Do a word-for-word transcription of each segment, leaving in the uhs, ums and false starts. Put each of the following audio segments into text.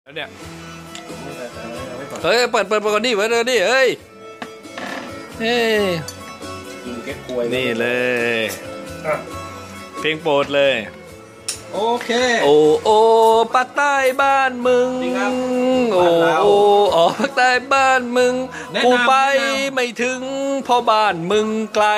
แล้วเนี่ยเฮ้ยเปิดเปิดเปิดก่อนดิเปิดก่อนดิเฮ้ยเฮ้ยกินเก๊กควยนี่เลยเพลงโปรดเลยโอเคโอ้โอ้ภาคใต้บ้านมึงโอ้โอ้อ๋อภาคใต้บ้านมึงกูไปไม่ถึงเพราะบ้านมึงไกล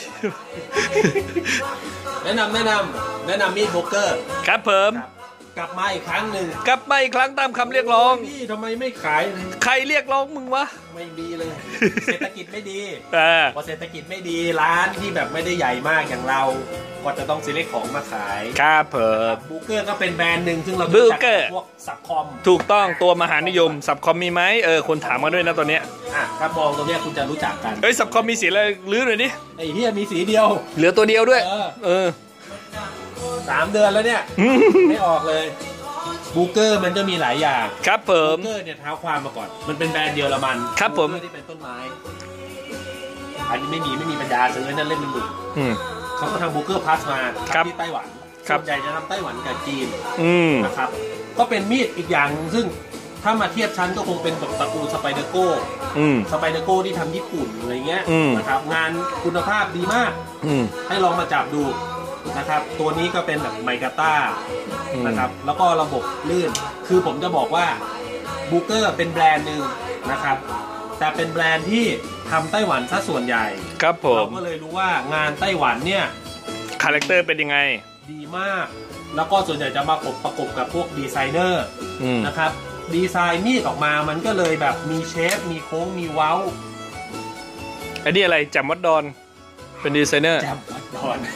แนะนำแนะนำแนะนำมีดโบเกอร์ครับเพิ่มกลับมาอีกครั้งหนึ่งกลับมาอีกครั้งตามคำเรียกร้องพี่ทำไมไม่ขายเลยใครเรียกร้องมึงวะไม่ดีเลยเศรษฐกิจไม่ดีพอเศรษฐกิจไม่ดีร้านที่แบบไม่ได้ใหญ่มากอย่างเราก็จะต้องซื้อเลขของมาขายครับเพิ่มบูเกอร์ก็เป็นแบรนด์หนึ่งซึ่งเราบูเกอร์พวกสับคอมถูกต้องตัวมหานิยมสับคอมมีไหมเออคนถามมาด้วยนะตอนเนี้ยอ่ะถ้ามองตรงเนี้ยคุณจะรู้จักกันเฮ้ยสับคอมมีสีอะไรลื้อหน่อยดิไอ้เหี้ยมีสีเดียวเหลือตัวเดียวด้วยเออสามเดือนแล้วเนี่ยไม่ออกเลยบูเกอร์มันจะมีหลายอย่างครับผมบูเกอร์เนี่ยเท้าความมาก่อนมันเป็นแบรนด์เยอรมันครับผมที่เป็นต้นไม้อันนี้ไม่มีไม่มีปัญญาซื้อนั่นเล่นเป็นหมื่นเขาก็ทำบูเกอร์พลัสมาที่ไต้หวันส่วนใหญ่จะทำไต้หวันกับจีนนะครับก็เป็นมีดอีกอย่างซึ่งถ้ามาเทียบชั้นก็คงเป็นแบบตระกูลสไปเดอร์โก้สไปเดอร์โก้ที่ทำญี่ปุ่นอะไรเงี้ยนะครับงานคุณภาพดีมากให้ลองมาจับดูนะครับตัวนี้ก็เป็นแบบไมกาต้านะครับแล้วก็ระบบลื่นคือผมจะบอกว่าบูเกอร์เป็นแบรนด์หนึ่งนะครับแต่เป็นแบรนด์ที่ทำไต้หวันซะส่วนใหญ่ครับผมเราก็เลยรู้ว่างานไต้หวันเนี่ยคาแรคเตอร์เป็นยังไงดีมากแล้วก็ส่วนใหญ่จะมาประกบกับพวกดีไซเนอร์นะครับดีไซน์มีดออกมามันก็เลยแบบมีเชฟมีโค้งมีเว้าอันนี้อะไรจับมัดดอนเป็นดีไซเนอร์จับมัดดอน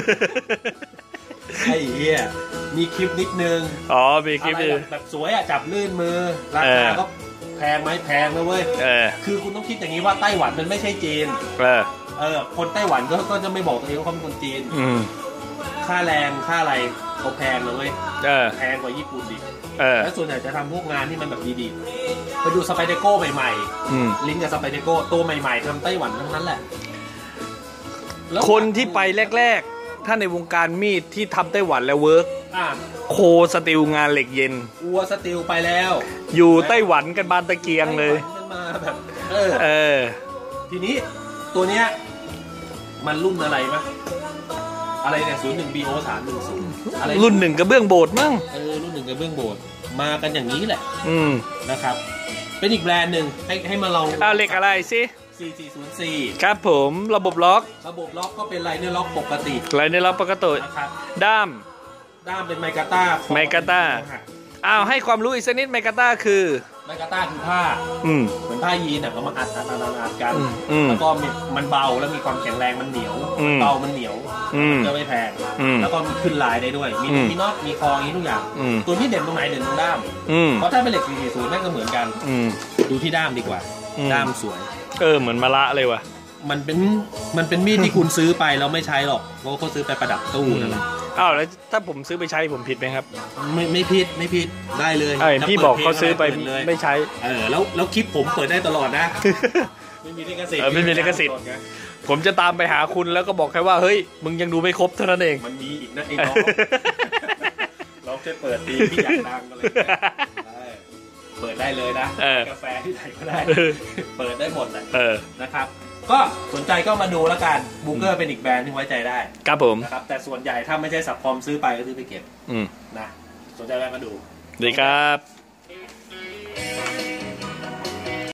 ไอ้เหี้ยมีคลิปนิดนึงอ๋อมีคลิปแบบสวยอ่ะจับลื่นมือราคาก็แพงไหมแพงนะเว้ยคือคุณต้องคิดอย่างนี้ว่าไต้หวันมันไม่ใช่จีนเออเออคนไต้หวันก็ก็จะไม่บอกตัวเองว่าเขาเป็นคนจีนค่าแรงค่าอะไรเขาแพงเลยแพงกว่าญี่ปุ่นดิแล้วส่วนใหญ่จะทำพวกงานที่มันแบบดีๆไปดูสไปเดโก้ใหม่ๆลิงก์กับสไปเดโก้ตัวใหม่ๆทำไต้หวันทั้งนั้นแหละคนที่ไปแรกๆถ้าในวงการมีดที่ทำไต้หวันแล้วเวิร์กโคสติลงานเหล็กเย็นอัวสติลไปแล้วอยู่ไต้หวันกันบานตะเกียงเลยมาแบบเออเออทีนี้ตัวเนี้ยมันรุ่นอะไรมั้ยอะไรเนี่ยศูนย์หนึ่งบีโอสามหนึ่งศูนย์อะไรรุ่นหนึ่งกระเบื้องโบสถ์มั้งเออรุ่นหนึ่งกระเบื้องโบสถ์มากันอย่างนี้แหละอืมนะครับเป็นอีกแบรนด์หนึ่งให้ให้มาลองเอาเหล็กอะไรสิสี่สี่ศูนย์สี่ครับผมระบบล็อกระบบล็อกก็เป็นไลเนอร์ล็อกปกติไลเนอร์ล็อกปกตินะครับด้ามด้ามเป็นไมกาต้าไมกาต้าอ้าวให้ความรู้อีกสักนิดไมกาต้าคือไมกาต้าคือผ้าเหมือนผ้ายีนอ่ะเขามาอัดอัดอัดอัดกันแล้วก็มันเบาแล้วมีความแข็งแรงมันเหนียวเบามันเหนียวจะไม่แพงแล้วก็มีขึ้นลายได้ด้วยมีมีน็อตมีคออย่างนี้ทุกอย่างตัวนี้เด่นตรงไหนเด่นตรงด้ามเพราะถ้าเป็นเหล็กสี่สี่ศูนย์นั่นก็เหมือนกันดูที่ด้ามดีกว่าด้ามสวยเออเหมือนมะระเลยว่ะมันเป็นมันเป็นมีดที่คุณซื้อไปเราไม่ใช้หรอกเพราะเขาซื้อไปประดับตู้นั่นแหละอ้าวแล้วถ้าผมซื้อไปใช้ผมผิดไหมครับไม่ไม่ผิดไม่ผิดได้เลยพี่บอกเขาซื้อไปไม่ใช้เออแล้วแล้วคลิปผมเปิดได้ตลอดนะไม่มีลิขสิทธิ์ไม่มีลิขสิทธิ์ผมจะตามไปหาคุณแล้วก็บอกแค่ว่าเฮ้ยมึงยังดูไม่ครบเท่านั้นเองมันมีอีกนะไอ้น้องเราแค่เปิดดีที่อยากดังกันเลยเปิดได้เลยนะกาแฟที่ไหนก็ได้เปิดได้หมดเลยนะครับก็สนใจก็มาดูแล้วกันบูเกอร์เป็นอีกแบรนด์ที่ไว้ใจได้ครับผมนะครับแต่ส่วนใหญ่ถ้าไม่ใช่สับคอมซื้อไปก็ซื้อไปเก็บนะสนใจแวะมาดูดีครับ